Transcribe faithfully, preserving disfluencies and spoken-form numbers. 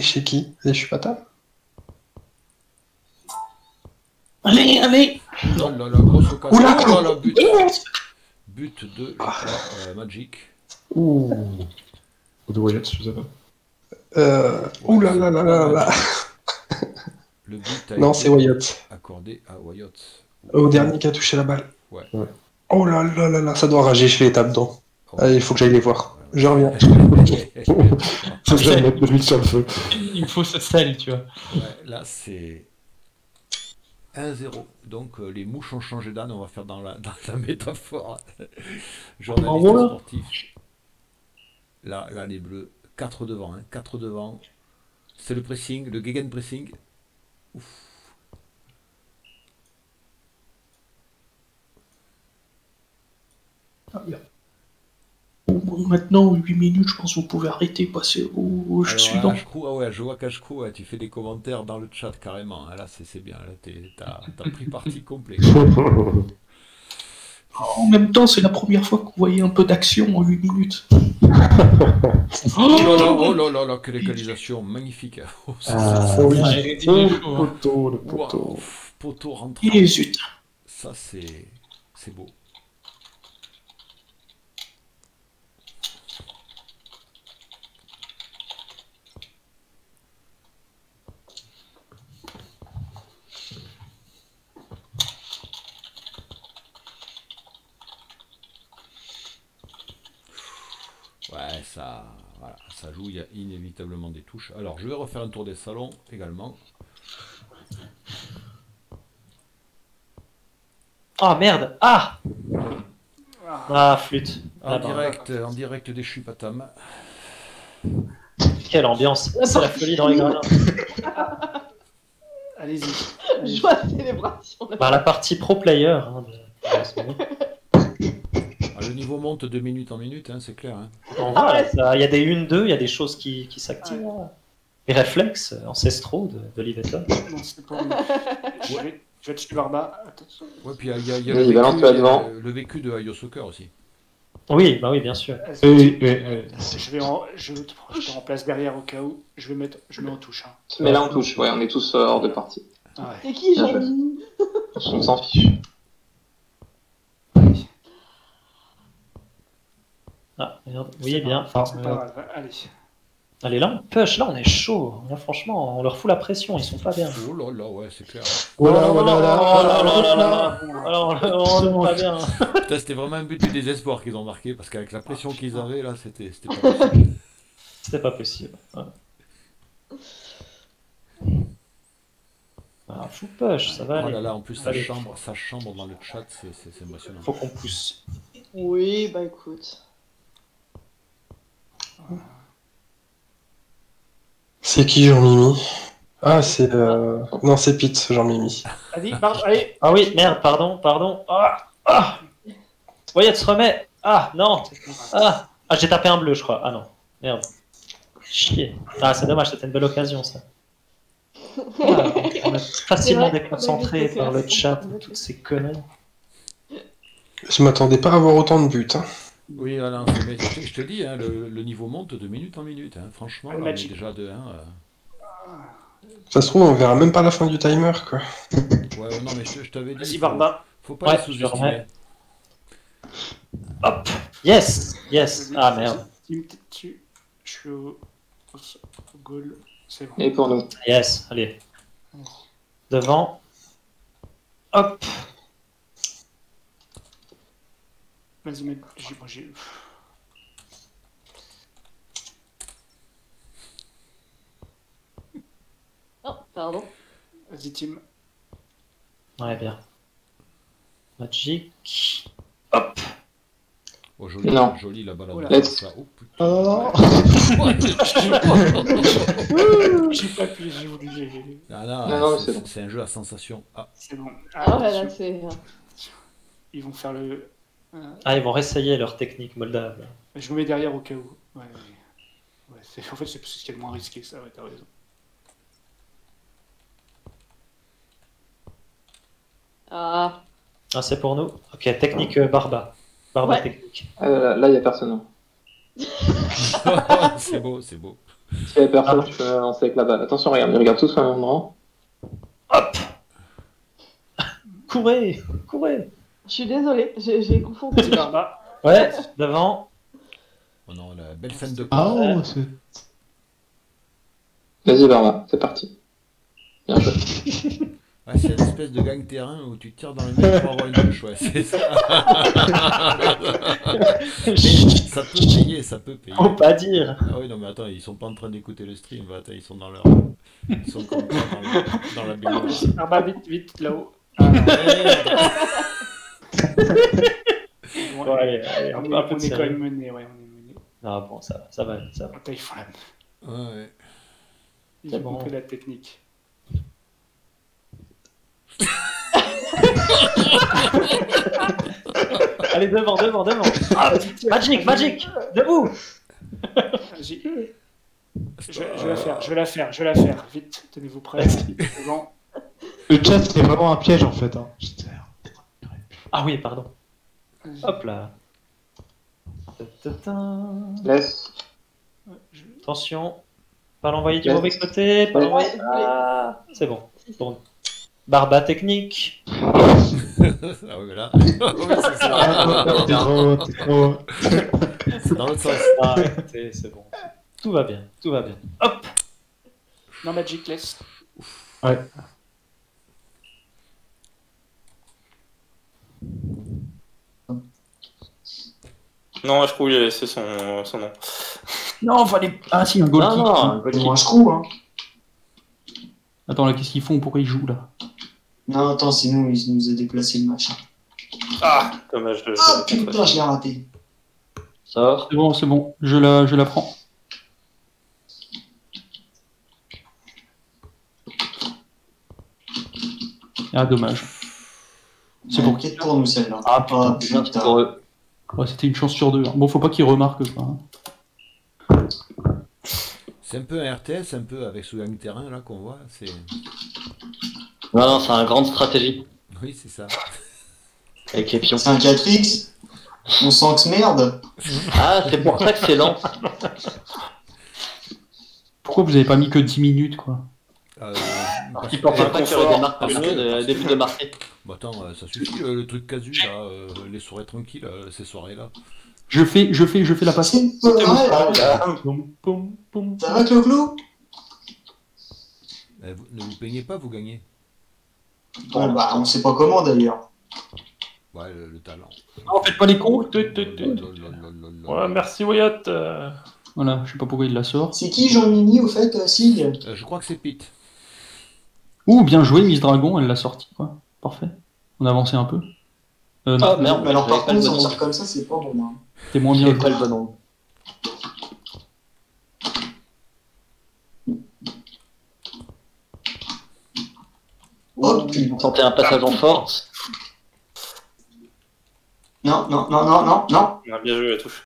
c'est chez qui? Et je suis pas table. Allez, allez. Oh là là, grosse occasion. Oula. Oh là là, but. But de, je crois, euh, Magic. Ouh. Ou de Wyatt, je sais pas. Euh... Ouais, Ouh là là là là là. Le but a Non, été c'est Wyatt. accordé à Wyatt. Au dernier qui a touché la balle. Ouais. Ouais. Oh là là là là, ça doit rager chez les tables dedans. Oh. Allez, il faut que j'aille les voir. Je reviens. Faut que j'aille mettre de l'huile sur le feu. Il me faut ce sel, tu vois. Ouais, là, c'est un zéro. Donc, euh, les mouches ont changé d'âne. On va faire dans la, dans la métaphore. Journaliste Comment, sportif. Là, là, les bleus. quatre devant. Hein, quatre devant. C'est le pressing, le gegenpressing. Ouf. Ah, bien. Bon, bon, maintenant, huit minutes, je pense que vous pouvez arrêter, passer au, au Alors, suivant. là, Ashkrou, ah ouais, je vois qu'Ashkrou, ouais, tu fais des commentaires dans le chat carrément. Hein, là, c'est bien. Là, t'as as pris parti complet. En même temps, c'est la première fois que vous voyez un peu d'action en huit minutes. Oh là là, oh là là, là, quelle égalisation magnifique. Oh, ça, Ah, ça, oui. Ouais, il est Oh, chaud, le hein. poteau, le Waouh, poteau. poteau rentrant. Et zut. Ça, c'est c'est beau. Ouais, ça, voilà, ça joue, il y a inévitablement des touches. Alors, je vais refaire un tour des salons également. Ah merde. Ah. Ah flûte. En Ah, bah, direct, en direct des Chupatam. Quelle ambiance. C'est la folie dans les gradins. Allez-y. Joie de célébration. là. Bah, la partie pro player. Hein, de... de ce moment. Ah, le niveau monte de minute en minute, hein, c'est clair. Hein. Bon, voilà, ça- il y a des une deux, il y a des choses qui, qui s'activent. là. Les réflexes ancestraux de, de Liveton. Non, c'est pas moi. Je vais, je vais te tuer Barba. Attention. Ouais, puis il y a, il y a- il y a Oui, le, balance vécu, toi il y a devant. le- le vécu de Ayo Soccer aussi. Oui, bah oui, bien sûr. Est-ce que Oui, oui, oui. Je, vais en- je, te, je te remplace derrière au cas où. Je vais mettre, je mets en touche. Hein. Mais là, on touche. Ouais, on est tous euh, hors de partie. Ah ouais. C'est qui, Bien Jean-Mi? On s'en fiche. Allez. Ah, merde. Oui, C'est bien. pas- Enfin, C'est euh, pas grave. Allez. allez, là, on push, là, on est chaud. Là, franchement, on leur fout la pression, ils sont pas bien. Oh là là, ouais, c'est clair. Voilà, voilà, Oh là là là là là. là. Alors, on est pas bien. Putain, c'était vraiment un but du désespoir qu'ils ont marqué, parce qu'avec la pression qu'ils avaient, là, c'était c'était pas possible. C'était pas possible. Ouais. Ah, full push, ça va Oh aller. là là, en plus, sa Allez. chambre, sa chambre dans le chat, c'est c'est- c'est impressionnant. Faut qu'on pousse. Oui, bah écoute. C'est qui Jean-Mimi? Ah, c'est... Euh... Non, c'est Pete, Jean-Mimi. Allez, Barba, allez. Ah oui, merde, pardon, pardon. Ah, ah. Voyez, se remet. Ah, non. Ah, ah j'ai tapé un bleu, je crois. Ah non, merde. Chier. Ah, c'est dommage, c'était une belle occasion, ça. Ah, on est facilement C'est vrai, déconcentré on a par le vu chat, ce que- toutes ces conneries. Je m'attendais pas à avoir autant de buts. Hein. Oui, voilà, mais je, te- je te dis, hein, le, le niveau monte de minute en minute. Hein. Franchement, là, on est Magic. déjà de un. Ça se trouve, on verra même pas la fin du timer, quoi. Ouais, ouais, non, mais je, te- je t'avais dit. Vas-y, faut- Barba. Faut pas Ouais, les je sous-estimer. remets. Hop. Yes, yes. Ah merde. Tu me tu- Je suis au, au, au goal. C'est bon. Et pour nous. Yes, allez. Devant. Hop. Vas-y, mec. J'ai. Bon, j'ai- Oh, pardon. Vas-y, team. Ouais, bien. Magic. Hop. Oh, joli, Non. joli la balade. Oula. Let's- Ça. Oh, putain. Oh. J'ai pas pu, j'ai voulu. j'ai- Ah, non, Non, non, c'est- c'est bon. c'est un jeu à sensation. Ah, C'est bon. Ah ouais, attention. là, c'est... Ils vont faire le. euh, Ah, ils vont réessayer leur technique moldave. Je me mets derrière au cas où. Ouais, ouais. Ouais, c'est- en fait, c'est ce qui est le moins risqué, ça, ouais, t'as raison. Ah, Ah, c'est pour nous. Ok, technique euh, Barba. Barba Ouais. technique. Ah, là, là, il y a personne. c'est beau, c'est beau. S'il y avait personne, tu peux lancer avec la balle. Attention, regarde, ils regardent tous au même endroit. Hop. Courez, courez. Je suis désolée, j'ai j'ai confondu. Vas-y, Barba. Ouais, devant. Oh non, la belle scène de Ah, Ouais. oh, c'est... Vas-y, Barba, c'est parti. Bien joué. Ah, c'est une espèce de gang terrain où tu tires dans le mec pour avoir une touche, ouais, c'est ça. Mais ça peut payer, ça peut payer. Faut pas dire. Ah oui, non, mais attends, ils sont pas en train d'écouter le stream, bah, attends, ils sont dans leur. Ils sont comme ça dans, le- dans la bibliothèque. Barba, vite, vite, là-haut. Ah, non. Bon, Bon, allez, allez, on un est, peu- un peu on de est quand sérieux. même mené, ouais, on est mené. Non, bon, ça va, ça va, ça va. On taille flamme. Ouais, ouais. Ils C'est ont bon. compris la technique. Allez, devant, devant, devant. Ah, Magic, Magic, debout. Vas-y. Je, je vais la faire, je vais la faire, je vais la faire. Vite, tenez-vous prêts. Vas-y. C'est bon. Le chat, c'était vraiment un piège, en fait. Hein. J'étais- Ah oui, pardon. Vas-y. Hop là. Ta-ta-ta. Laisse. Je- Attention. Pas l'envoyer du Yes. mauvais côté. Pas Ouais. l'envoyer. Ah, c'est bon. Bon. Barba technique. Ah oui, mais là. Oui, c'est ça. Ah, t'es trop, t'es trop... C'est dans l'autre sens. Ah, écoutez, c'est bon. Tout va bien, tout va bien. Hop. Non, Magic, laisse. Ouais. Non, je crois qu'il a laissé son, son nom. Non, fallait. Ah si, un goal Non, kick. non, un goal kick. Moi, je trouve, hein. Attends, là, qu'est-ce qu'ils font? Pourquoi ils jouent là? Non, attends, sinon, il nous a déplacé le machin. Ah, dommage de. Ah, de- putain, je l'ai raté. Sort. C'est bon, c'est bon. Je la, je la prends. Ah, dommage. C'est pour qui? Quête pour nous, celle-là. Ah putain, putain, c'est pour eux. Ouais, c'était une chance sur deux. hein. Bon, faut pas qu'ils remarquent quoi. hein. C'est un peu un R T S, un peu avec ce gang terrain là qu'on voit. C'est. Non, non, c'est une grande stratégie. Oui, c'est ça. Avec les pions. C'est un quatre X. On sent que c'est merde. Ah, c'est pour ça que c'est lent. Pourquoi vous avez pas mis que dix minutes quoi? Euh, Ils pensent Et pas qu'il y aurait des marques parce confort. que des buts de marquer. Bah attends, euh, ça suffit le, le truc casu là, euh, les soirées tranquilles, euh, ces soirées là. Je fais, je fais, je fais la passe. C'est pas vrai, là. Poum, poum, poum. Ça va, Clo-Clo? Euh, vous- ne vous plaignez pas, vous gagnez. Bon, bah, on sait pas comment, d'ailleurs. Ouais, le, le talent. Oh, faites pas les cons. Tut, tut, tut. Lololololol. Ouais, merci Wyatt. euh. Voilà, je sais pas pourquoi il la sort. C'est qui, Jean-Mini, au fait, euh, Sig? Euh, je crois que c'est Pete. Ouh, bien joué, Miss Dragon, elle l'a sorti quoi. Parfait. On a avancé un peu. Euh, non, Ah merde, Mais alors, j'avais par pas le contre, bon on nom. tire comme ça, c'est pas bon, hein. t'es moins bien. J'avais pas le bon nom. Oh, putain. Tentez un passage en force. Non, non, non, non, non, non. On a bien joué la touche.